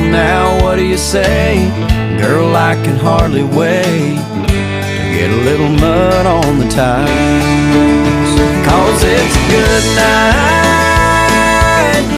now, what do you say? Girl, I can hardly wait to get a little mud on the tires, 'cause it's a good night